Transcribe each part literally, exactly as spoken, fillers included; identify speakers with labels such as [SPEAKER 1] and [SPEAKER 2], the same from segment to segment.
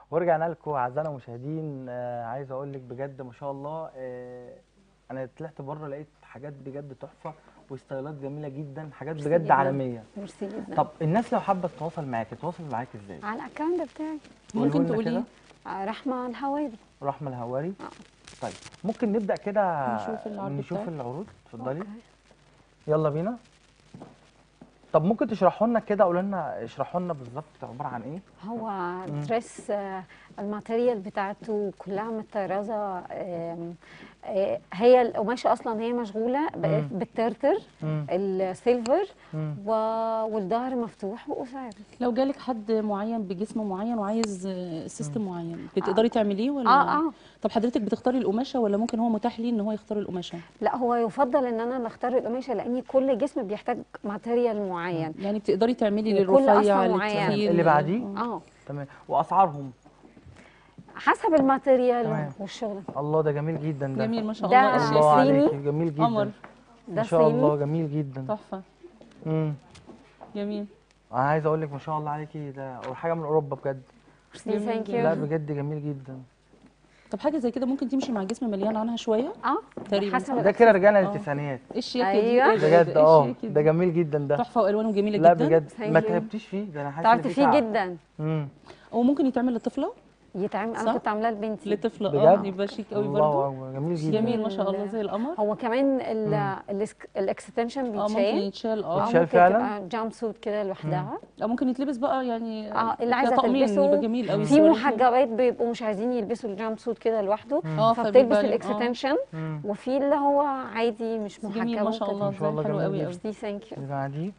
[SPEAKER 1] ورجعنا لكم اعزائنا المشاهدين. آه عايز اقول لك بجد ما شاء الله. آه انا طلعت بره لقيت حاجات بجد تحفه وستايلات جميله جدا، حاجات
[SPEAKER 2] ميرسي
[SPEAKER 1] بجد
[SPEAKER 2] جدا.
[SPEAKER 1] عالميه.
[SPEAKER 2] ميرسي جدا.
[SPEAKER 1] طب الناس لو حابه تتواصل معاك تتواصل معاك ازاي؟
[SPEAKER 2] على الاكونت بتاعي
[SPEAKER 1] قولوا
[SPEAKER 3] ممكن
[SPEAKER 1] لنا
[SPEAKER 3] تقولي
[SPEAKER 1] كده.
[SPEAKER 2] آه، رحمه الهواري.
[SPEAKER 1] رحمه الهواري.
[SPEAKER 2] اه.
[SPEAKER 1] طيب ممكن نبدا كده
[SPEAKER 3] نشوف العرض
[SPEAKER 1] نشوف
[SPEAKER 3] بتاعك.
[SPEAKER 1] العروض، اتفضلي.
[SPEAKER 2] اوكي.
[SPEAKER 1] يلا بينا. طب ممكن تشرحوا لنا كده، قولوا لنا اشرحوا لنا بالظبط عباره عن ايه؟
[SPEAKER 2] هو دريس، آه، الماتيريال بتاعته كلها متطرزه. آم، آه، هي القماشه اصلا هي مشغوله ب-
[SPEAKER 1] مم.
[SPEAKER 2] بالترتر
[SPEAKER 1] مم.
[SPEAKER 2] السيلفر
[SPEAKER 1] مم.
[SPEAKER 2] و- والظهر مفتوح وقصير.
[SPEAKER 3] لو جالك حد معين بجسم معين وعايز آه، سيستم معين بتقدري تعمليه ولا؟
[SPEAKER 2] اه اه
[SPEAKER 3] طب حضرتك بتختاري القماشه ولا ممكن هو متاح ليه ان هو يختار القماشه؟
[SPEAKER 2] لا، هو يفضل ان انا اللي اختار القماشه، لان كل جسم بيحتاج ماتيريال معين.
[SPEAKER 3] يعني بتقدري تعملي
[SPEAKER 2] وكل
[SPEAKER 3] للرفيع
[SPEAKER 2] قصة
[SPEAKER 1] تمام.
[SPEAKER 2] معين.
[SPEAKER 1] اللي
[SPEAKER 3] للتخين.
[SPEAKER 1] بعديه.
[SPEAKER 3] آه.
[SPEAKER 2] اه
[SPEAKER 1] تمام. واسعارهم؟
[SPEAKER 2] حسب الماتيريال
[SPEAKER 1] تمام.
[SPEAKER 2] والشغل.
[SPEAKER 1] الله ده جميل جدا ده.
[SPEAKER 3] جميل ما شاء
[SPEAKER 2] ده
[SPEAKER 3] الله. اشياء
[SPEAKER 1] الله
[SPEAKER 2] صيني.
[SPEAKER 1] عليكي جميل جدا.
[SPEAKER 3] قمر.
[SPEAKER 2] ده
[SPEAKER 1] ما شاء الله
[SPEAKER 2] صيني.
[SPEAKER 1] جميل جدا.
[SPEAKER 3] تحفه.
[SPEAKER 1] امم
[SPEAKER 3] جميل.
[SPEAKER 1] انا عايز اقول لك ما شاء الله عليكي، ده حاجه من اوروبا بجد.
[SPEAKER 2] ميرسي، ثانك
[SPEAKER 1] لا
[SPEAKER 2] يو.
[SPEAKER 1] بجد جميل جدا.
[SPEAKER 3] طب حاجه زي كده ممكن تمشي مع جسم مليان عنها شويه
[SPEAKER 2] اه
[SPEAKER 3] تقريبا.
[SPEAKER 2] حسب
[SPEAKER 1] ده كده رجعنا
[SPEAKER 3] آه.
[SPEAKER 1] للتسعينات.
[SPEAKER 3] ايه الشياكه دي؟
[SPEAKER 2] أيوة.
[SPEAKER 3] ايه ده؟ إيه
[SPEAKER 1] بجد
[SPEAKER 3] ده؟ إيه
[SPEAKER 1] اه
[SPEAKER 3] الشياكة
[SPEAKER 1] ده
[SPEAKER 3] دي؟
[SPEAKER 1] جميل جدا ده.
[SPEAKER 3] تحفه والوانه جميله
[SPEAKER 1] لا
[SPEAKER 3] جدا.
[SPEAKER 1] بجد
[SPEAKER 2] Thank
[SPEAKER 1] ما
[SPEAKER 2] you.
[SPEAKER 1] تعبتيش فيه، ده انا حاسس
[SPEAKER 2] تعبت فيه جدا.
[SPEAKER 1] امم
[SPEAKER 3] وممكن يتعمل لطفله.
[SPEAKER 2] يتعمل.
[SPEAKER 3] صح؟
[SPEAKER 2] انا كنت عاملاه لبنتي.
[SPEAKER 3] لطفله
[SPEAKER 1] بجد؟
[SPEAKER 3] اه يبقى شيك قوي
[SPEAKER 1] الله
[SPEAKER 3] برضو.
[SPEAKER 1] اكبر جميل جدا.
[SPEAKER 3] جميل ما شاء الله
[SPEAKER 2] ال-
[SPEAKER 3] زي القمر.
[SPEAKER 2] هو كمان
[SPEAKER 1] مم.
[SPEAKER 2] الاكستنشن
[SPEAKER 3] اه ممكن
[SPEAKER 2] بيتشال.
[SPEAKER 3] يتشال
[SPEAKER 2] اه
[SPEAKER 3] اه
[SPEAKER 1] يتشال
[SPEAKER 2] ممكن
[SPEAKER 1] فعلا؟
[SPEAKER 2] تبقى جامب سوت كده لوحدها.
[SPEAKER 3] او ممكن يتلبس بقى يعني
[SPEAKER 2] اه اللي عايزه
[SPEAKER 3] كطقمين،
[SPEAKER 2] تلبسه.
[SPEAKER 3] يبقى جميل قوي.
[SPEAKER 2] في
[SPEAKER 3] الصور.
[SPEAKER 2] محجبات بيبقوا مش عايزين يلبسوا الجامب سوت كده لوحده،
[SPEAKER 3] اه
[SPEAKER 2] فبتلبس
[SPEAKER 3] فبيبقى عليهم- اه
[SPEAKER 2] الاكستنشن.
[SPEAKER 1] امم
[SPEAKER 2] وفي اللي هو عادي مش محجبه.
[SPEAKER 3] جميل ما شاء الله.
[SPEAKER 1] ما شاء الله
[SPEAKER 3] حلو
[SPEAKER 1] جميل
[SPEAKER 3] قوي
[SPEAKER 1] جدا.
[SPEAKER 3] قوي.
[SPEAKER 2] ميرسي، ثانك يو.
[SPEAKER 1] اللي بعديه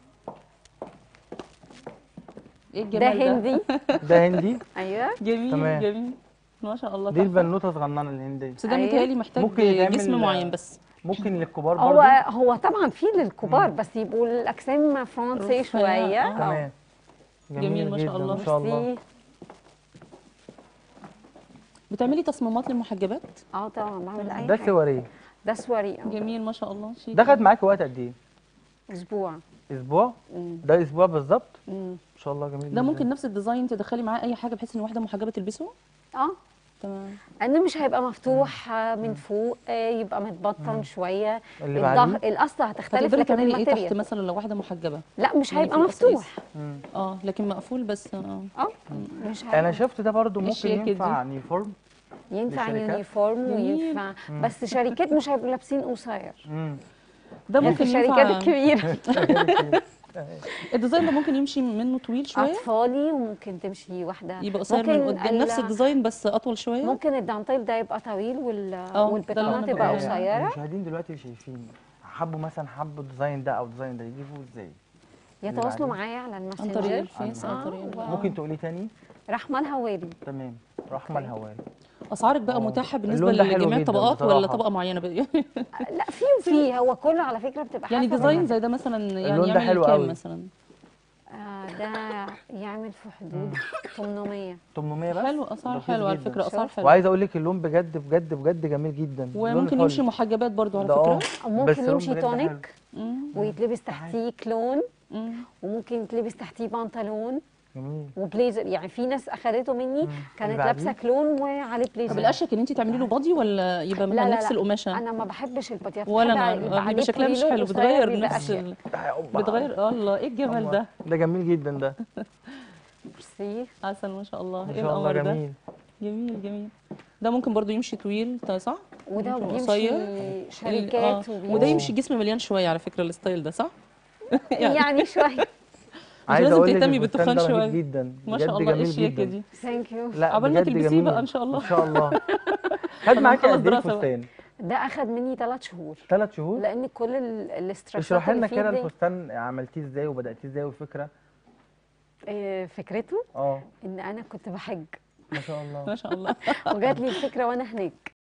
[SPEAKER 3] ايه
[SPEAKER 2] ده
[SPEAKER 3] الجمال ده؟
[SPEAKER 2] هندي.
[SPEAKER 1] ده هندي.
[SPEAKER 2] ايوه.
[SPEAKER 3] جميل
[SPEAKER 1] تمام.
[SPEAKER 3] جميل ما شاء الله.
[SPEAKER 1] دي
[SPEAKER 3] تحفة.
[SPEAKER 1] البنوته صغننه الهنديه.
[SPEAKER 3] بس ده
[SPEAKER 2] أيوة.
[SPEAKER 3] متهيألي محتاج
[SPEAKER 1] ممكن يتعمل-
[SPEAKER 3] جسم معين بس.
[SPEAKER 1] ممكن للكبار
[SPEAKER 2] هو
[SPEAKER 1] برضه.
[SPEAKER 2] هو طبعا في للكبار، بس يبقوا الاجسام فرنسي
[SPEAKER 3] رفيع،
[SPEAKER 2] شويه.
[SPEAKER 3] آه.
[SPEAKER 1] تمام.
[SPEAKER 3] جميل ما شاء
[SPEAKER 1] جدا
[SPEAKER 3] الله.
[SPEAKER 1] ما شاء الله.
[SPEAKER 2] ميرسي.
[SPEAKER 3] بتعملي تصميمات للمحجبات؟
[SPEAKER 2] اه طبعا بعمل اي
[SPEAKER 1] ده
[SPEAKER 2] حاجه.
[SPEAKER 1] سواريه.
[SPEAKER 2] ده سواري. اه
[SPEAKER 3] جميل ما شاء الله. شيك.
[SPEAKER 1] ده خد معاكي وقت قد ايه؟
[SPEAKER 2] اسبوع.
[SPEAKER 1] اسبوع؟
[SPEAKER 2] مم.
[SPEAKER 1] ده اسبوع بالظبط؟
[SPEAKER 2] مم.
[SPEAKER 1] ما شاء الله جميل
[SPEAKER 3] ده
[SPEAKER 1] جدا.
[SPEAKER 3] ممكن نفس الديزاين تدخلي معاه اي حاجه بحيث ان واحده محجبه تلبسه؟
[SPEAKER 2] اه
[SPEAKER 3] تمام.
[SPEAKER 2] انه مش هيبقى مفتوح آه، من فوق، آه، يبقى متبطن شويه.
[SPEAKER 1] اللي
[SPEAKER 2] الظهر
[SPEAKER 1] بعديه؟
[SPEAKER 2] القصه هتختلف،
[SPEAKER 3] فتقدري
[SPEAKER 2] لكن
[SPEAKER 3] تعملي ايه تحت
[SPEAKER 2] الماتيريال
[SPEAKER 3] مثلا لو واحده محجبه؟
[SPEAKER 2] لا مش
[SPEAKER 3] يعني
[SPEAKER 2] هيبقى
[SPEAKER 3] في القصيص.
[SPEAKER 2] مفتوح.
[SPEAKER 1] مم.
[SPEAKER 3] اه لكن مقفول بس. اه
[SPEAKER 2] اه مش هيبقى.
[SPEAKER 1] انا شفت ده برضو ممكن
[SPEAKER 3] الشياكة
[SPEAKER 1] ينفع يونيفورم.
[SPEAKER 2] ينفع
[SPEAKER 1] للشركات؟
[SPEAKER 2] يونيفورم
[SPEAKER 3] جميل.
[SPEAKER 2] وينفع، بس شركات مش هيبقوا لابسين قصير.
[SPEAKER 1] امم
[SPEAKER 3] ده
[SPEAKER 2] يعني
[SPEAKER 3] ممكن
[SPEAKER 2] في الشركات
[SPEAKER 3] ينفع.
[SPEAKER 2] الكبيره.
[SPEAKER 3] الديزاين ده ممكن يمشي منه طويل شويه.
[SPEAKER 2] اطفالي، وممكن تمشي واحده
[SPEAKER 3] يبقى قصير من
[SPEAKER 2] ممكن
[SPEAKER 3] قدام نفس
[SPEAKER 2] ال-
[SPEAKER 3] الديزاين بس اطول شويه.
[SPEAKER 2] ممكن الدانتيل ده يبقى طويل وال
[SPEAKER 3] ده اللي
[SPEAKER 2] والبطانه
[SPEAKER 3] أنا
[SPEAKER 2] تبقى
[SPEAKER 3] بقول.
[SPEAKER 2] قصيره.
[SPEAKER 1] المشاهدين دلوقتي شايفين حبوا مثلا حبوا الديزاين ده او الديزاين ده يجيبوا ازاي؟
[SPEAKER 2] يتواصلوا
[SPEAKER 1] بعدين؟
[SPEAKER 2] معايا على
[SPEAKER 3] عن طريق
[SPEAKER 2] الماسنجر.
[SPEAKER 3] الفيس
[SPEAKER 2] آه،
[SPEAKER 3] او طريق ال-
[SPEAKER 2] و-
[SPEAKER 1] ممكن تقولي تاني؟
[SPEAKER 2] رحمه الهواري.
[SPEAKER 1] تمام. رحمه
[SPEAKER 2] أوكي.
[SPEAKER 1] الهواري.
[SPEAKER 3] اسعارك بقى
[SPEAKER 1] آه.
[SPEAKER 3] متاحه بالنسبه
[SPEAKER 1] اللون ده حلو
[SPEAKER 3] لجميع
[SPEAKER 1] جداً
[SPEAKER 3] الطبقات ولا
[SPEAKER 1] بصراحة.
[SPEAKER 3] طبقه معينه بقى؟
[SPEAKER 2] لا في وفي، هو كله على فكره بتبقى
[SPEAKER 3] يعني
[SPEAKER 2] حسب
[SPEAKER 3] ديزاين
[SPEAKER 2] ال-
[SPEAKER 3] زي ده مثلا يعني
[SPEAKER 1] اللون ده
[SPEAKER 3] يعمل
[SPEAKER 1] حلو
[SPEAKER 3] كام
[SPEAKER 1] قوي.
[SPEAKER 3] مثلا؟
[SPEAKER 2] آه ده يعمل في حدود ثمانمية.
[SPEAKER 1] ثمنمية بس؟
[SPEAKER 3] حلو اسعار
[SPEAKER 1] رخيص
[SPEAKER 3] حلوه على
[SPEAKER 1] جداً.
[SPEAKER 3] فكره، اسعار
[SPEAKER 2] شوف.
[SPEAKER 3] حلوه.
[SPEAKER 1] وعايز اقول لك اللون بجد بجد بجد جميل جدا. لون
[SPEAKER 3] وممكن
[SPEAKER 1] الفل.
[SPEAKER 3] يمشي محجبات برضو على
[SPEAKER 1] ده اه
[SPEAKER 3] فكره.
[SPEAKER 2] او
[SPEAKER 1] بس
[SPEAKER 2] ممكن
[SPEAKER 1] لون
[SPEAKER 2] يمشي
[SPEAKER 1] بجد حلو.
[SPEAKER 2] تونيك
[SPEAKER 3] مم.
[SPEAKER 2] ويتلبس تحتيه كلون،
[SPEAKER 3] مم.
[SPEAKER 2] وممكن يتلبس تحتيه بنطلون
[SPEAKER 1] جميل.
[SPEAKER 2] وبليزر. يعني في ناس اخدته مني كانت
[SPEAKER 1] اللي
[SPEAKER 2] لابسه
[SPEAKER 1] بعديه؟
[SPEAKER 2] كلون وعليه
[SPEAKER 3] طب
[SPEAKER 2] بليزر.
[SPEAKER 3] الاشيك ان انت تعملي له بادي ولا يبقى
[SPEAKER 2] لا
[SPEAKER 3] من
[SPEAKER 2] لا
[SPEAKER 3] نفس
[SPEAKER 2] لا
[SPEAKER 3] القماشه؟
[SPEAKER 2] انا ما بحبش الباديات.
[SPEAKER 3] ولا
[SPEAKER 2] بحب
[SPEAKER 3] انا
[SPEAKER 2] يبقى
[SPEAKER 3] آه،
[SPEAKER 2] عليه
[SPEAKER 3] بيبقى شكلها مش
[SPEAKER 2] طويل
[SPEAKER 3] حلو،
[SPEAKER 2] وقصير،
[SPEAKER 3] بتغير
[SPEAKER 2] بيبقى
[SPEAKER 3] نفس
[SPEAKER 2] أشيك.
[SPEAKER 3] ال... بتغير. الله ايه الجمال ده.
[SPEAKER 1] ده جميل جدا ده.
[SPEAKER 2] ميرسي.
[SPEAKER 3] عسل ما شاء الله.
[SPEAKER 1] ما
[SPEAKER 3] ايه
[SPEAKER 1] شاء الله
[SPEAKER 3] القمر ده.
[SPEAKER 1] جميل.
[SPEAKER 3] جميل جميل. ده ممكن برضو يمشي طويل تا- صح؟
[SPEAKER 2] وده
[SPEAKER 3] ممكن
[SPEAKER 2] بيمشي
[SPEAKER 3] قصير. ال- آه.
[SPEAKER 2] شركات
[SPEAKER 3] وده
[SPEAKER 2] وبيمشي
[SPEAKER 3] يمشي جسم مليان شويه على فكره الستايل ده صح؟ يعني
[SPEAKER 2] يعني شويه.
[SPEAKER 1] عايز
[SPEAKER 3] لازم
[SPEAKER 1] أقول لك
[SPEAKER 3] تهتمي
[SPEAKER 1] الفستان
[SPEAKER 3] بالتخان
[SPEAKER 1] ده رهيب
[SPEAKER 3] شويه.
[SPEAKER 1] جدا.
[SPEAKER 3] ما
[SPEAKER 1] بجد
[SPEAKER 3] شاء الله ايه
[SPEAKER 1] جميل
[SPEAKER 3] الشياكه
[SPEAKER 1] جدا.
[SPEAKER 3] دي.
[SPEAKER 2] ثانك يو.
[SPEAKER 1] لا
[SPEAKER 3] عقبال ما
[SPEAKER 1] بجد
[SPEAKER 3] تلبسيه
[SPEAKER 1] جميل.
[SPEAKER 3] بقى إن شاء الله.
[SPEAKER 1] ان شاء الله. خد معاكي
[SPEAKER 3] نخلص
[SPEAKER 1] قد ايه
[SPEAKER 3] دراسة بقى.
[SPEAKER 1] الفستان؟
[SPEAKER 2] ده اخد مني ثلاث شهور،
[SPEAKER 1] ثلاث شهور؟
[SPEAKER 2] لان كل ال- الاسترسات
[SPEAKER 1] اشرحي لنا
[SPEAKER 2] اللي فيه
[SPEAKER 1] كده
[SPEAKER 2] دي،
[SPEAKER 1] الفستان عملتيه ازاي وبداتيه ازاي والفكره.
[SPEAKER 2] آه، فكرته
[SPEAKER 1] اه
[SPEAKER 2] ان انا كنت بحج
[SPEAKER 1] ما شاء الله.
[SPEAKER 3] ما شاء الله.
[SPEAKER 2] وجات لي الفكره وانا هناك.